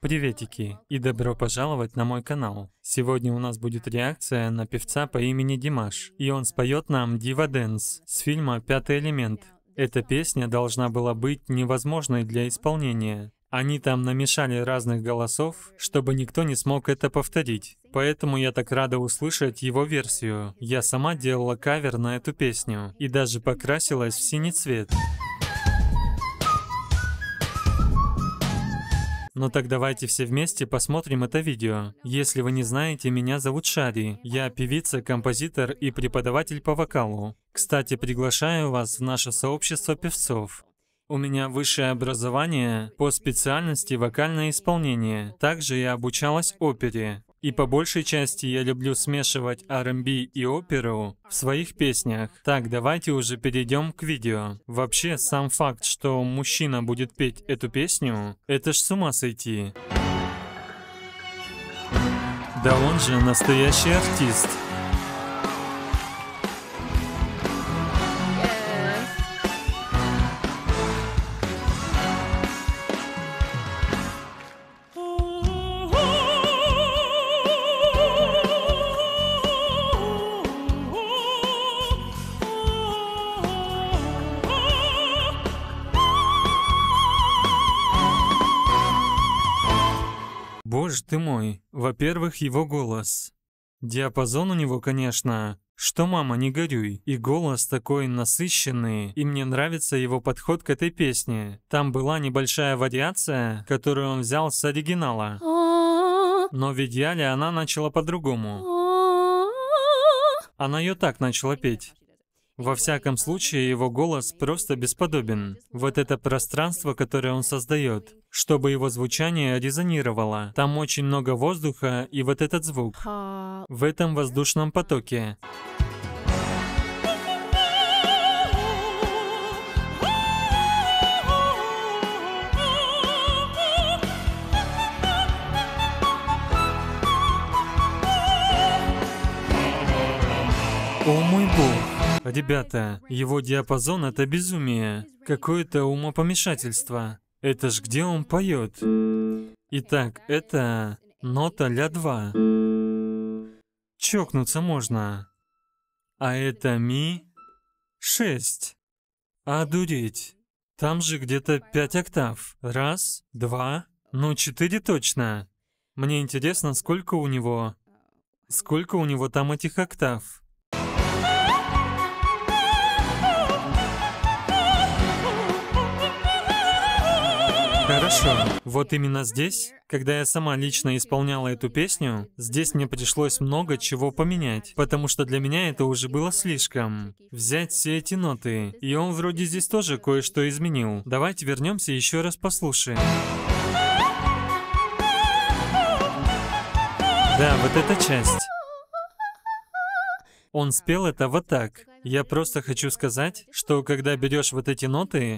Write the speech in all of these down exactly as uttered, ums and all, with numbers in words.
Приветики и добро пожаловать на мой канал. Сегодня у нас будет реакция на певца по имени Димаш, и он споет нам Diva Dance с фильма «Пятый элемент». Эта песня должна была быть невозможной для исполнения. Они там намешали разных голосов, чтобы никто не смог это повторить. Поэтому я так рада услышать его версию. Я сама делала кавер на эту песню и даже покрасилась в синий цвет. Ну так давайте все вместе посмотрим это видео. Если вы не знаете, меня зовут Шари. Я певица, композитор и преподаватель по вокалу. Кстати, приглашаю вас в наше сообщество певцов. У меня высшее образование по специальности вокальное исполнение. Также я обучалась опере. И по большей части я люблю смешивать ар энд би и оперу в своих песнях. Так, давайте уже перейдем к видео. Вообще, сам факт, что мужчина будет петь эту песню, это ж с ума сойти. Да он же настоящий артист. Боже ты мой, во-первых, его голос. Диапазон у него, конечно, что мама, не горюй. И голос такой насыщенный, и мне нравится его подход к этой песне. Там была небольшая вариация, которую он взял с оригинала. Но в идеале она начала по-другому. Она ее так начала петь. Во всяком случае, его голос просто бесподобен. Вот это пространство, которое он создает, чтобы его звучание резонировало. Там очень много воздуха, и вот этот звук в этом воздушном потоке. О мой бог! Ребята, его диапазон — это безумие, какое-то умопомешательство. Это ж где он поет? Итак, это нота ля два. Чокнуться можно. А это ми шесть. Одуреть. Там же где-то пять октав. Раз, два, ну четыре точно. Мне интересно, сколько у него... Сколько у него там этих октав? Хорошо. Вот именно здесь, когда я сама лично исполняла эту песню, здесь мне пришлось много чего поменять, потому что для меня это уже было слишком. Взять все эти ноты, и он вроде здесь тоже кое-что изменил. Давайте вернемся и еще раз послушаем. Да, вот эта часть. Он спел это вот так. Я просто хочу сказать, что когда берешь вот эти ноты,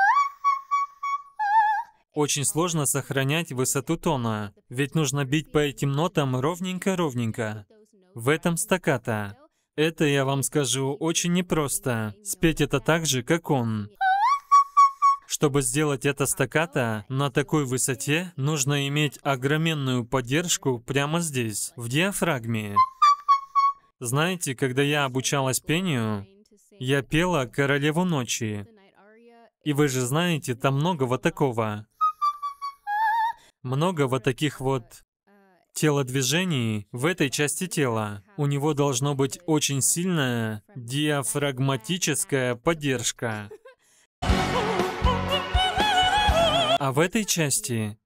очень сложно сохранять высоту тона, ведь нужно бить по этим нотам ровненько-ровненько. В этом стаккато. Это, я вам скажу, очень непросто. Спеть это так же, как он. Чтобы сделать это стаккато на такой высоте, нужно иметь огроменную поддержку прямо здесь, в диафрагме. Знаете, когда я обучалась пению, я пела «Королеву ночи». И вы же знаете, там много вот такого. Много вот таких вот телодвижений в этой части тела. У него должно быть очень сильная диафрагматическая поддержка. А в этой части,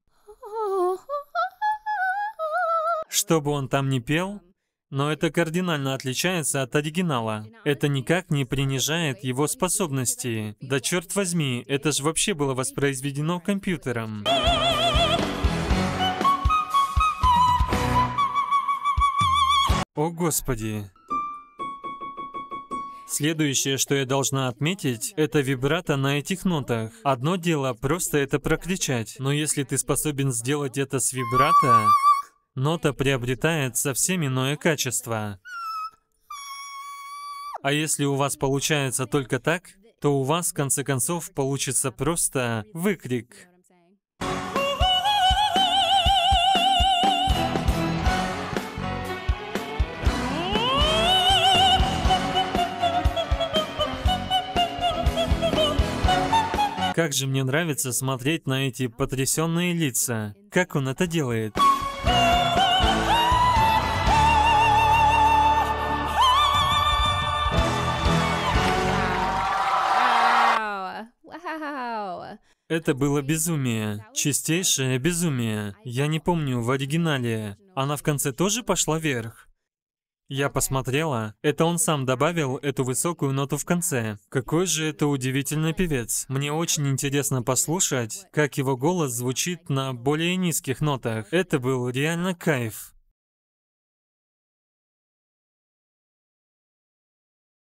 что бы он там ни пел, но это кардинально отличается от оригинала. Это никак не принижает его способности. Да черт возьми, это ж вообще было воспроизведено компьютером. О Господи! Следующее, что я должна отметить, это вибрато на этих нотах. Одно дело просто это прокричать, но если ты способен сделать это с вибрато, нота приобретает совсем иное качество. А если у вас получается только так, то у вас в конце концов получится просто выкрик. Как же мне нравится смотреть на эти потрясенные лица. Как он это делает? Это было безумие. Чистейшее безумие. Я не помню в оригинале. Она в конце тоже пошла вверх? Я посмотрела. Это он сам добавил эту высокую ноту в конце. Какой же это удивительный певец. Мне очень интересно послушать, как его голос звучит на более низких нотах. Это был реально кайф.